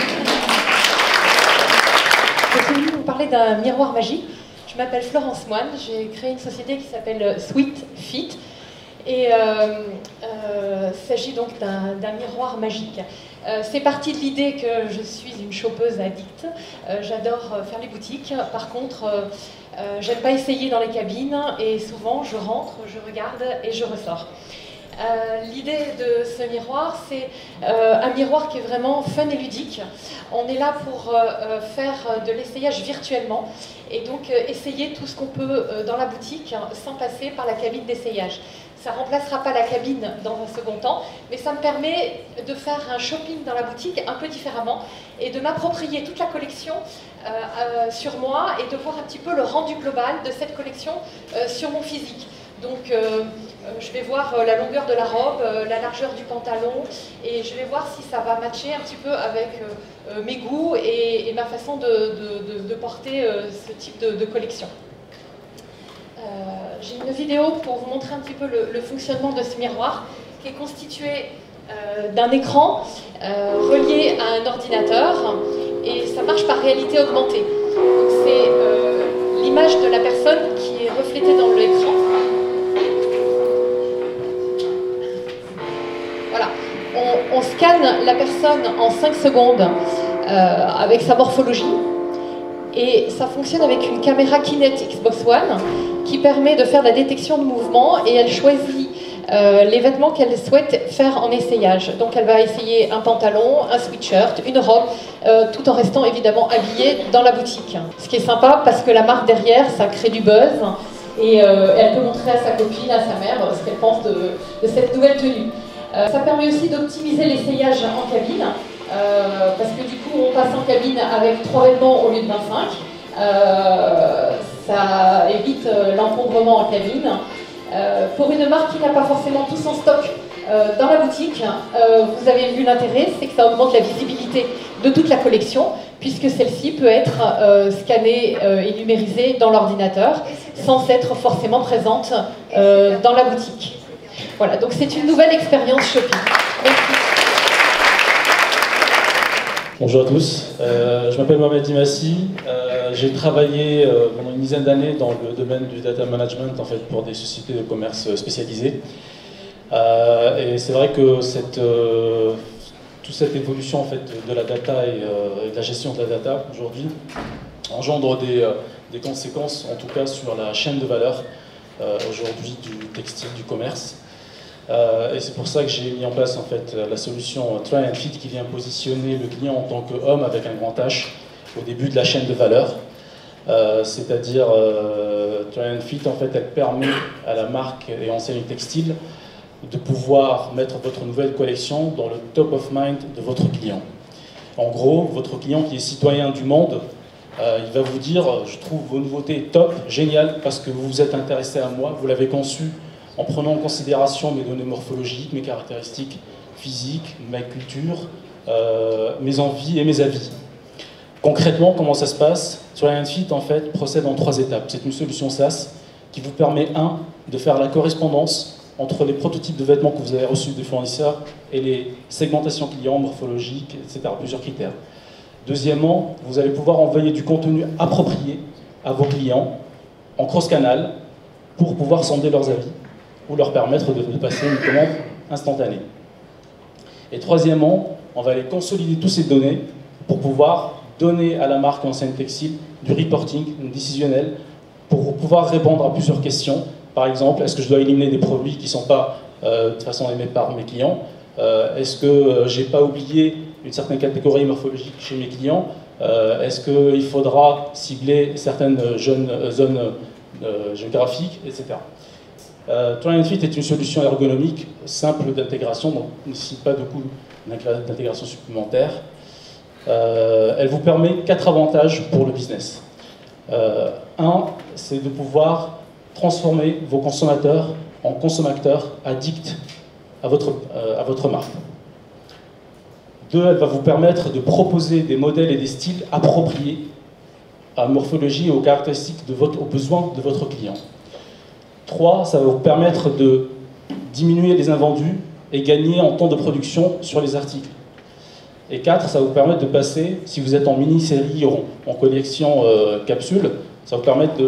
Je suis venue vous parler d'un miroir magique. Je m'appelle Florence Moine, j'ai créé une société qui s'appelle Sweet Fit. Et euh, euh, il s'agit donc d'un miroir magique. Euh, C'est parti de l'idée que je suis une chopeuse addicte. Euh, J'adore faire les boutiques. Par contre, euh, euh, j'aime pas essayer dans les cabines et souvent je rentre, je regarde et je ressors. Euh, L'idée de ce miroir, c'est euh, un miroir qui est vraiment fun et ludique. On est là pour euh, faire de l'essayage virtuellement et donc euh, essayer tout ce qu'on peut euh, dans la boutique hein, sans passer par la cabine d'essayage. Ça ne remplacera pas la cabine dans un second temps, mais ça me permet de faire un shopping dans la boutique un peu différemment et de m'approprier toute la collection euh, euh, sur moi et de voir un petit peu le rendu global de cette collection euh, sur mon physique. Donc euh, euh, je vais voir euh, la longueur de la robe, euh, la largeur du pantalon et je vais voir si ça va matcher un petit peu avec euh, euh, mes goûts et, et ma façon de, de, de, de porter euh, ce type de, de collection. Euh, J'ai une vidéo pour vous montrer un petit peu le, le fonctionnement de ce miroir qui est constitué euh, d'un écran euh, relié à un ordinateur et ça marche par réalité augmentée. C'est euh, l'image de la personne qui est reflétée dans l'écran. Voilà, on, on scanne la personne en cinq secondes euh, avec sa morphologie. Et ça fonctionne avec une caméra Kinect Xbox One qui permet de faire la détection de mouvement et elle choisit euh, les vêtements qu'elle souhaite faire en essayage. Donc elle va essayer un pantalon, un sweatshirt, une robe, euh, tout en restant évidemment habillée dans la boutique. Ce qui est sympa parce que la marque derrière, ça crée du buzz et euh, elle peut montrer à sa copine, à sa mère, ce qu'elle pense de, de cette nouvelle tenue. Euh, ça permet aussi d'optimiser l'essayage en cabine. Euh, parce que du coup on passe en cabine avec trois vêtements au lieu de vingt-cinq. Euh, ça évite euh, l'encombrement en cabine. Euh, pour une marque qui n'a pas forcément tout son stock euh, dans la boutique, euh, vous avez vu l'intérêt, c'est que ça augmente la visibilité de toute la collection, puisque celle-ci peut être euh, scannée euh, et numérisée dans l'ordinateur, sans être forcément présente euh, dans la boutique. Voilà, donc c'est une nouvelle expérience shopping. Merci. Bonjour à tous, euh, je m'appelle Mohamed Dimassi, euh, j'ai travaillé euh, pendant une dizaine d'années dans le domaine du data management en fait, pour des sociétés de commerce spécialisées. Euh, et c'est vrai que cette, euh, toute cette évolution en fait, de la data et, euh, et de la gestion de la data aujourd'hui engendre des, euh, des conséquences en tout cas sur la chaîne de valeur euh, aujourd'hui du textile, du commerce. Euh, et c'est pour ça que j'ai mis en place en fait, la solution Try and Fit qui vient positionner le client en tant qu'homme avec un grand H au début de la chaîne de valeur. Euh, C'est-à-dire, euh, Try and Fit, en fait, elle permet à la marque et enseigne textile de pouvoir mettre votre nouvelle collection dans le top of mind de votre client. En gros, votre client qui est citoyen du monde, euh, il va vous dire « Je trouve vos nouveautés top, génial, parce que vous vous êtes intéressé à moi, vous l'avez conçu en prenant en considération mes données morphologiques, mes caractéristiques physiques, ma culture, euh, mes envies et mes avis. » Concrètement, comment ça se passe? Try and Fit, en fait, procède en trois étapes. C'est une solution SaaS qui vous permet, un, de faire la correspondance entre les prototypes de vêtements que vous avez reçus des fournisseurs et les segmentations clients, morphologiques, et cetera, plusieurs critères. Deuxièmement, vous allez pouvoir envoyer du contenu approprié à vos clients en cross-canal pour pouvoir sonder leurs avis ou leur permettre de, de passer une commande instantanée. Et troisièmement, on va aller consolider toutes ces données pour pouvoir donner à la marque enseigne textile du reporting décisionnel pour pouvoir répondre à plusieurs questions. Par exemple, est-ce que je dois éliminer des produits qui ne sont pas euh, de toute façon aimés par mes clients? euh, Est-ce que euh, je n'ai pas oublié une certaine catégorie morphologique chez mes clients? euh, Est-ce qu'il faudra cibler certaines jeunes, euh, zones euh, géographiques, et cetera. Euh, Try and Fit est une solution ergonomique, simple d'intégration, donc ne nécessite pas de coût d'intégration supplémentaire. Euh, elle vous permet quatre avantages pour le business. Euh, un, c'est de pouvoir transformer vos consommateurs en consommateurs addicts à votre, euh, à votre marque. Deux, elle va vous permettre de proposer des modèles et des styles appropriés à la morphologie et aux caractéristiques, de votre, aux besoins de votre client. Trois, ça va vous permettre de diminuer les invendus et gagner en temps de production sur les articles. Et quatre, ça va vous permettre de passer, si vous êtes en mini-série ou en collection euh, capsule, ça va vous permettre de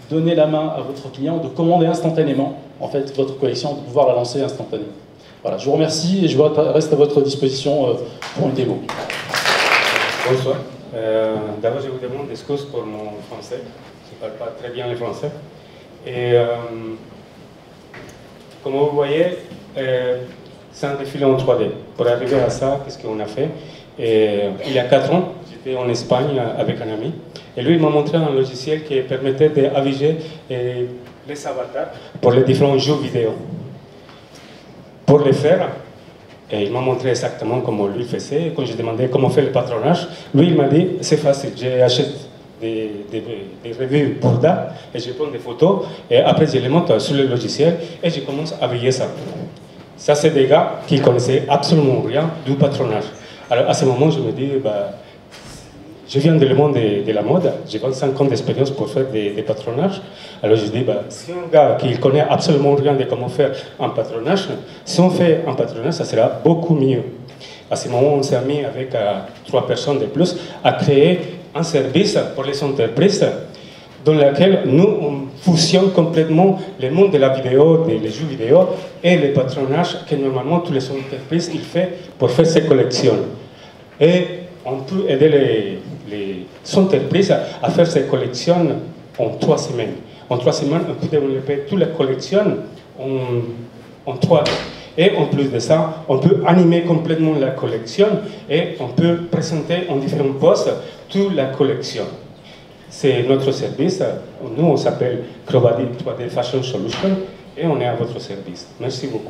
donner la main à votre client, de commander instantanément en fait, votre collection, de pouvoir la lancer instantanément. Voilà, je vous remercie et je reste à votre disposition pour une démo. Bonsoir. Euh, D'abord, je vous demande excuses pour mon français. Je ne parle pas très bien le français. Et euh, comme vous voyez, euh, c'est un défilé en trois D. Pour arriver à ça, qu'est-ce qu'on a fait? Et, il y a quatre ans, j'étais en Espagne avec un ami. Et lui, il m'a montré un logiciel qui permettait d'aviger les avatars pour les différents jeux vidéo. Pour le faire, et il m'a montré exactement comment lui faisait. Quand j'ai demandé comment faire le patronage, lui, il m'a dit, c'est facile, j'achète des, des, des revues Burda et je prends des photos et après je les monte sur le logiciel et je commence à habiller ça. Ça, c'est des gars qui connaissaient absolument rien du patronage. Alors à ce moment, je me dis, bah, je viens du monde de, de la mode, j'ai vingt-cinq ans d'expérience pour faire des, des patronages. Alors je dis, bah, si un gars qui connaît absolument rien de comment faire un patronage, si on fait un patronage, ça sera beaucoup mieux. À ce moment, on s'est mis avec euh, trois personnes de plus à créer un service pour les entreprises dans lequel nous, on fusionne complètement le monde de la vidéo, des jeux vidéo et le patronage que normalement toutes les entreprises ils font pour faire ces collections. Et on peut aider les, les entreprises à faire ces collections en trois semaines. En trois semaines, on peut développer toutes les collections en, en trois D. Et en plus de ça, on peut animer complètement la collection et on peut présenter en différents postes toute la collection. C'est notre service. Nous, on s'appelle Crobadit trois D Fashion Solution et on est à votre service. Merci beaucoup.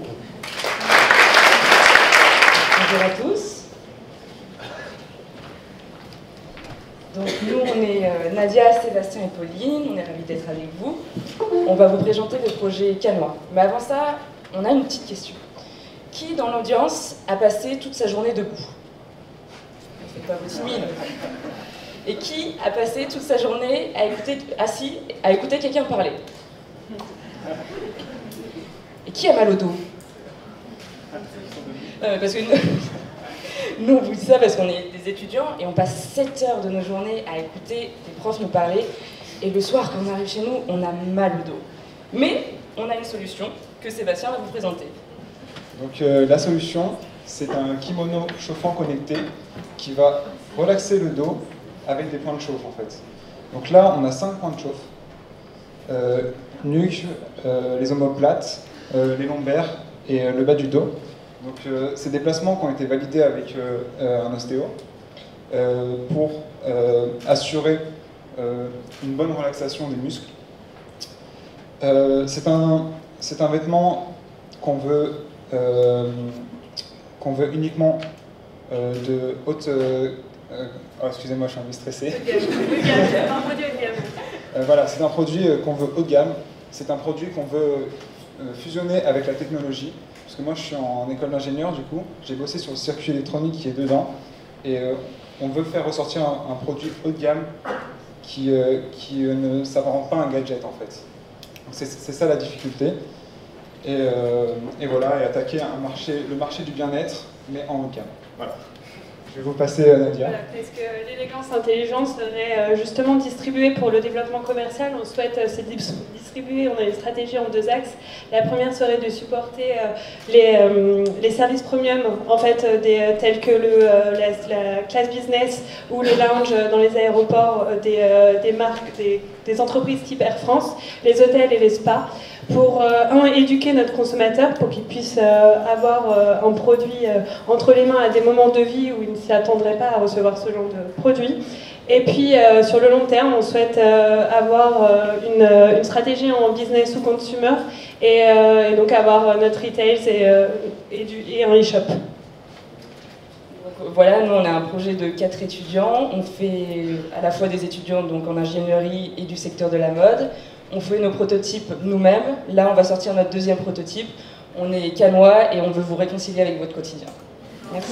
Bonjour à tous. Donc nous, on est euh, Nadia, Sébastien et Pauline. On est ravis d'être avec vous. On va vous présenter le projet Canois. Mais avant ça, on a une petite question. Qui dans l'audience a passé toute sa journée debout? Ne faites pas vos timides. Et qui a passé toute sa journée à écouter, assis à écouter quelqu'un parler? Et qui a mal au dos? euh, Parce que nous, nous, on vous dit ça parce qu'on est des étudiants et on passe sept heures de nos journées à écouter des profs nous parler. Et le soir, quand on arrive chez nous, on a mal au dos. Mais on a une solution que Sébastien va vous présenter. Donc euh, la solution, c'est un kimono chauffant connecté qui va relaxer le dos avec des points de chauffe en fait. Donc là, on a cinq points de chauffe. Euh, nuque, euh, les omoplates, euh, les lombaires et euh, le bas du dos. Donc euh, c'est des placements qui ont été validés avec euh, euh, un ostéo euh, pour euh, assurer euh, une bonne relaxation des muscles. Euh, c'est un, c'est un vêtement qu'on veut Euh, qu'on veut uniquement euh, de haute... Euh, euh, oh, excusez-moi, je suis un peu stressé. euh, voilà, c'est un produit qu'on veut haut de gamme. C'est un produit qu'on veut euh, fusionner avec la technologie. Parce que moi, je suis en école d'ingénieur, du coup. J'ai bossé sur le circuit électronique qui est dedans. Et euh, on veut faire ressortir un, un produit haut de gamme qui, euh, qui euh, ne s'apparente pas à un gadget, en fait. C'est ça la difficulté. Et, euh, et voilà, et attaquer un marché, le marché du bien-être, mais en haut de gamme. Voilà. Je vais vous passer à Nadia. Voilà, parce que l'élégance intelligente serait justement distribuée pour le développement commercial. On souhaite se distribuer, on a une stratégie en deux axes. La première serait de supporter les, les services premium, en fait, des, tels que le, la, la classe business ou les lounges dans les aéroports des, des marques, des, des entreprises type Air France, les hôtels et les spas, pour, euh, un, éduquer notre consommateur pour qu'il puisse euh, avoir euh, un produit euh, entre les mains à des moments de vie où il ne s'y attendrait pas à recevoir ce genre de produit. Et puis, euh, sur le long terme, on souhaite euh, avoir euh, une, une stratégie en business ou consumer et, euh, et donc avoir notre retail et, euh, et, du, et un e-shop. Voilà, nous on a un projet de quatre étudiants. On fait à la fois des étudiants donc en ingénierie et du secteur de la mode. On fait nos prototypes nous-mêmes. Là, on va sortir notre deuxième prototype. On est canois et on veut vous réconcilier avec votre quotidien. Merci.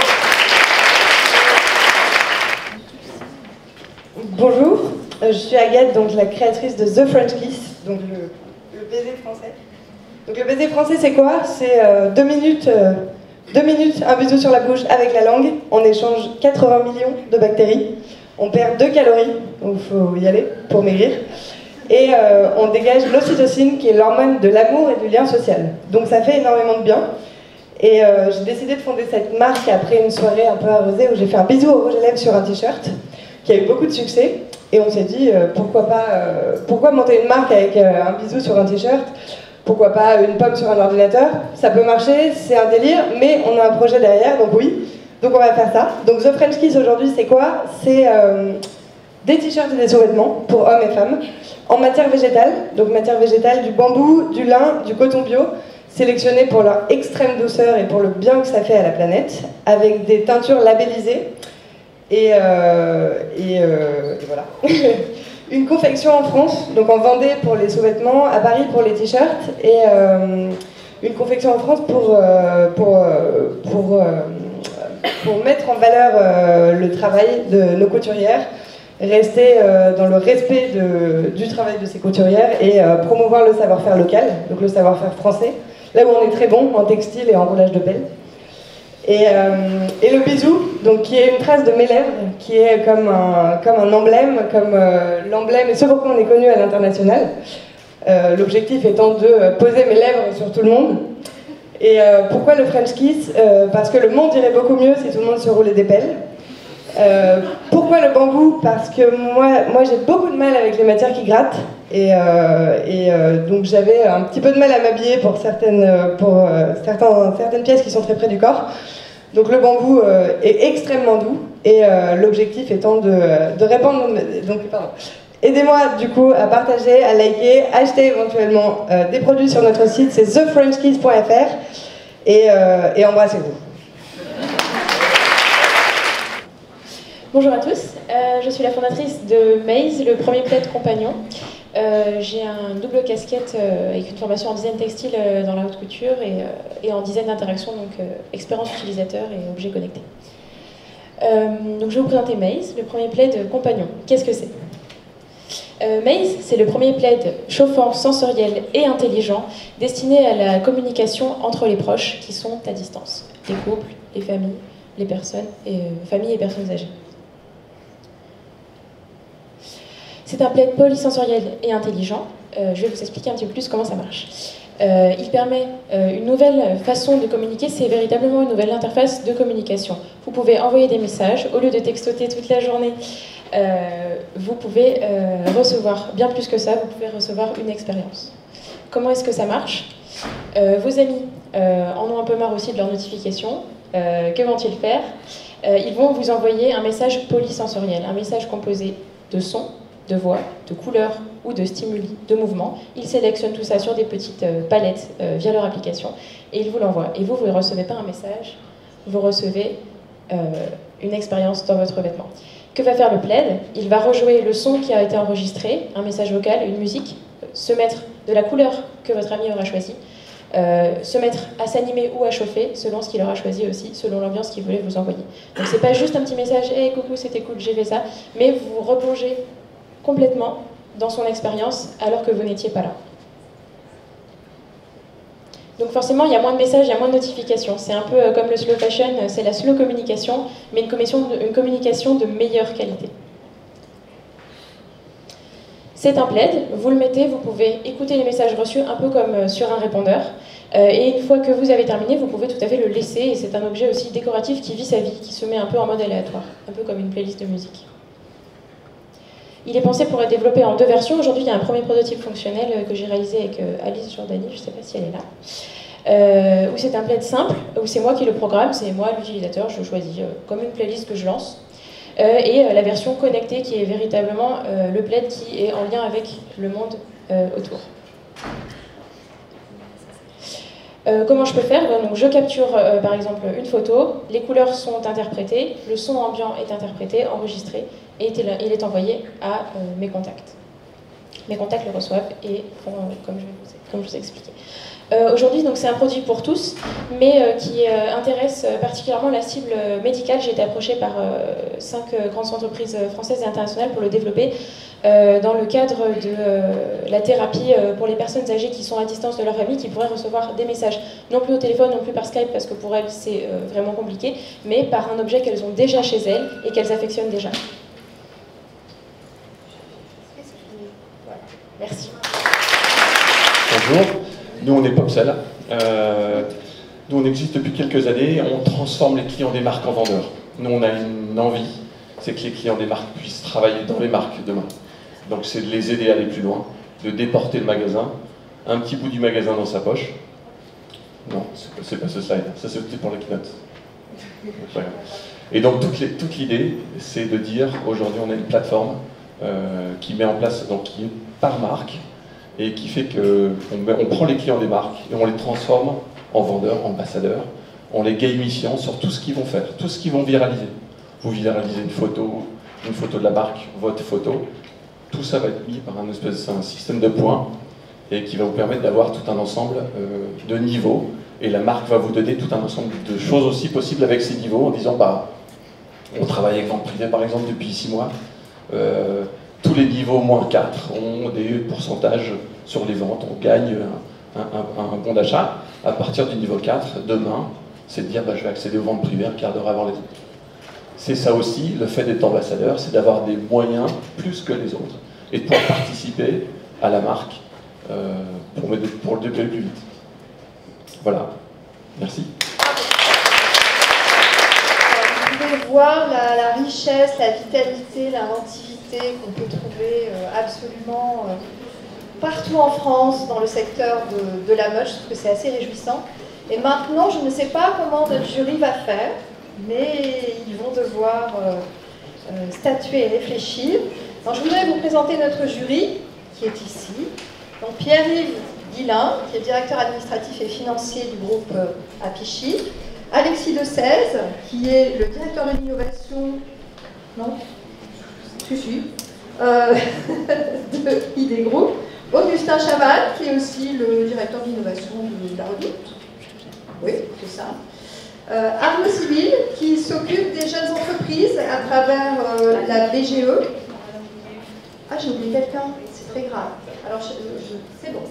Bonjour, je suis Agathe, donc la créatrice de The French Kiss, donc le, le baiser français. Donc le baiser français, c'est quoi? C'est euh, deux minutes, euh, deux minutes, un bisou sur la bouche avec la langue. On échange quatre-vingts millions de bactéries. On perd deux calories, donc il faut y aller pour maigrir. Et euh, on dégage l'ocytocine, qui est l'hormone de l'amour et du lien social. Donc ça fait énormément de bien. Et euh, j'ai décidé de fonder cette marque après une soirée un peu arrosée où j'ai fait un bisou au rouge à lèvres sur un t-shirt, qui a eu beaucoup de succès. Et on s'est dit, euh, pourquoi pas, euh, pourquoi monter une marque avec euh, un bisou sur un t-shirt? Pourquoi pas une pomme sur un ordinateur? Ça peut marcher, c'est un délire, mais on a un projet derrière, donc oui. Donc on va faire ça. Donc The French Kiss aujourd'hui, c'est quoi? C'est euh, des t-shirts et des sous-vêtements pour hommes et femmes en matière végétale. Donc matière végétale, du bambou, du lin, du coton bio, sélectionnés pour leur extrême douceur et pour le bien que ça fait à la planète, avec des teintures labellisées. Et, euh, et, euh, et voilà. Une confection en France, donc en Vendée pour les sous-vêtements, à Paris pour les t-shirts, et euh, une confection en France pour, euh, pour, euh, pour, euh, pour mettre en valeur euh, le travail de nos couturières, rester euh, dans le respect de, du travail de ces couturières et euh, promouvoir le savoir-faire local, donc le savoir-faire français, là où on est très bon en textile et en roulage de pelle. Et, euh, et le bisou, donc, qui est une trace de mes lèvres, qui est comme un, comme un emblème, comme euh, l'emblème, et ce pourquoi on est connu à l'international. Euh, L'objectif étant de poser mes lèvres sur tout le monde. Et euh, pourquoi le French Kiss? euh, Parce que le monde irait beaucoup mieux si tout le monde se roulait des pelles. Euh, pourquoi le bambou? Parce que moi, moi j'ai beaucoup de mal avec les matières qui grattent. Et, euh, et euh, donc j'avais un petit peu de mal à m'habiller pour, certaines, pour euh, certains, certaines pièces qui sont très près du corps. Donc le bambou euh, est extrêmement doux et euh, l'objectif étant de, de répandre... Donc, pardon. Aidez-moi du coup à partager, à liker, acheter éventuellement euh, des produits sur notre site, c'est the french kiss point f r et, euh, et embrassez-vous. Bonjour à tous, euh, je suis la fondatrice de Maze, le premier plaid compagnon. Euh, j'ai un double casquette euh, avec une formation en design textile euh, dans la haute couture et, euh, et en design d'interaction, donc euh, expérience utilisateur et objets connectés. Euh, donc je vais vous présenter Maze, le premier plaid compagnon. Qu'est-ce que c'est? euh, Maze, c'est le premier plaid chauffant, sensoriel et intelligent destiné à la communication entre les proches qui sont à distance. Les couples, les familles, les personnes, et, euh, familles et personnes âgées. C'est un plaid polysensoriel et intelligent. Euh, je vais vous expliquer un petit peu plus comment ça marche. Euh, il permet euh, une nouvelle façon de communiquer, c'est véritablement une nouvelle interface de communication. Vous pouvez envoyer des messages, au lieu de textoter toute la journée, euh, vous pouvez euh, recevoir, bien plus que ça, vous pouvez recevoir une expérience. Comment est-ce que ça marche? euh, Vos amis euh, en ont un peu marre aussi de leurs notifications. Euh, que vont-ils faire? euh, Ils vont vous envoyer un message polysensoriel, un message composé de sons, de voix, de couleurs ou de stimuli, de mouvements. Ils sélectionnent tout ça sur des petites euh, palettes euh, via leur application et ils vous l'envoient. Et vous, vous ne recevez pas un message, vous recevez euh, une expérience dans votre vêtement. Que va faire le plaid? Il va rejouer le son qui a été enregistré, un message vocal, une musique, euh, se mettre de la couleur que votre ami aura choisie, euh, se mettre à s'animer ou à chauffer selon ce qu'il aura choisi aussi, selon l'ambiance qu'il voulait vous envoyer. Donc c'est pas juste un petit message « Hey, coucou, c'était cool, j'ai fait ça », mais vous vous replongez complètement dans son expérience alors que vous n'étiez pas là. Donc forcément, il y a moins de messages, il y a moins de notifications. C'est un peu comme le slow fashion, c'est la slow communication, mais une communication de, une communication de meilleure qualité. C'est un plaid, vous le mettez, vous pouvez écouter les messages reçus un peu comme sur un répondeur. Euh, et une fois que vous avez terminé, vous pouvez tout à fait le laisser. Et c'est un objet aussi décoratif qui vit sa vie, qui se met un peu en mode aléatoire, un peu comme une playlist de musique. Il est pensé pour être développé en deux versions. Aujourd'hui, il y a un premier prototype fonctionnel que j'ai réalisé avec Alice Jordani, je ne sais pas si elle est là, euh, où c'est un plaid simple, où c'est moi qui le programme, c'est moi l'utilisateur, je choisis euh, comme une playlist que je lance. Euh, et euh, la version connectée qui est véritablement euh, le plaid qui est en lien avec le monde euh, autour. Euh, comment je peux faire? Donc, je capture euh, par exemple une photo, les couleurs sont interprétées, le son ambiant est interprété, enregistré, et il est envoyé à euh, mes contacts. Mes contacts le reçoivent et font euh, comme, je vous, comme je vous ai expliqué. Euh, Aujourd'hui, c'est un produit pour tous, mais euh, qui euh, intéresse particulièrement la cible médicale. J'ai été approchée par euh, cinq euh, grandes entreprises françaises et internationales pour le développer euh, dans le cadre de euh, la thérapie euh, pour les personnes âgées qui sont à distance de leur famille, qui pourraient recevoir des messages, non plus au téléphone, non plus par Skype, parce que pour elles c'est euh, vraiment compliqué, mais par un objet qu'elles ont déjà chez elles et qu'elles affectionnent déjà. Voilà. bonjour. Nous, on est Popsell. Euh, nous, on existe depuis quelques années. On transforme les clients des marques en vendeurs. Nous, on a une envie, c'est que les clients des marques puissent travailler dans les marques demain. Donc, c'est de les aider à aller plus loin, de déporter le magasin, un petit bout du magasin dans sa poche. Non, c'est pas ce slide. Ça, c'était pour la keynote. Et donc, toute, les, toute l'idée, c'est de dire, aujourd'hui, on a une plateforme euh, qui met en place, donc qui est par marque, et qui fait qu'on on prend les clients des marques et on les transforme en vendeurs, ambassadeurs, on les gamifiant sur tout ce qu'ils vont faire, tout ce qu'ils vont viraliser. Vous viralisez une photo, une photo de la marque, votre photo, tout ça va être mis par un espèce un système de points et qui va vous permettre d'avoir tout un ensemble euh, de niveaux, et la marque va vous donner tout un ensemble de choses aussi possibles avec ces niveaux en disant bah on travaille avec vente privée par exemple depuis six mois. Euh, tous les niveaux moins quatre ont des pourcentages sur les ventes, on gagne un, un, un bon d'achat. À partir du niveau quatre, demain, c'est de dire bah, je vais accéder aux ventes privées un quart d'heure avant les autres. C'est ça aussi, le fait d'être ambassadeur, c'est d'avoir des moyens plus que les autres et de pouvoir participer à la marque euh, pour, pour le développer plus vite. Voilà, merci. Vous pouvez voir la, la richesse, la vitalité, l'inventivité qu'on peut trouver euh, absolument euh, partout en France dans le secteur de, de la mode. Je trouve que c'est assez réjouissant. Et maintenant, je ne sais pas comment notre jury va faire, mais ils vont devoir euh, euh, statuer et réfléchir. Donc, je voudrais vous présenter notre jury qui est ici. Donc Pierre-Yves Guillain, qui est directeur administratif et financier du groupe euh, Apichy. Alexis De Seize, qui est le directeur de l'innovation, non, je suis, euh, de I D Group. Augustin Chaval, qui est aussi le directeur de l'innovation de la Redoute. Oui, c'est ça. Euh, Arnaud Sibyl, qui s'occupe des jeunes entreprises à travers euh, la B G E. Ah, j'ai oublié quelqu'un, c'est très grave. Alors, je, je, c'est bon.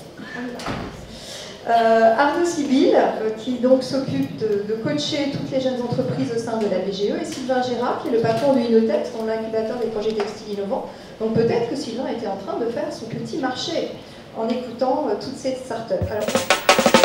Euh, Arnaud Sibyl, euh, qui donc s'occupe de, de coacher toutes les jeunes entreprises au sein de la B G E, et Sylvain Gérard, qui est le patron de Innotex, dans l'incubateur des projets textiles innovants. Donc peut-être que Sylvain était en train de faire son petit marché en écoutant euh, toutes ces startups. Alors,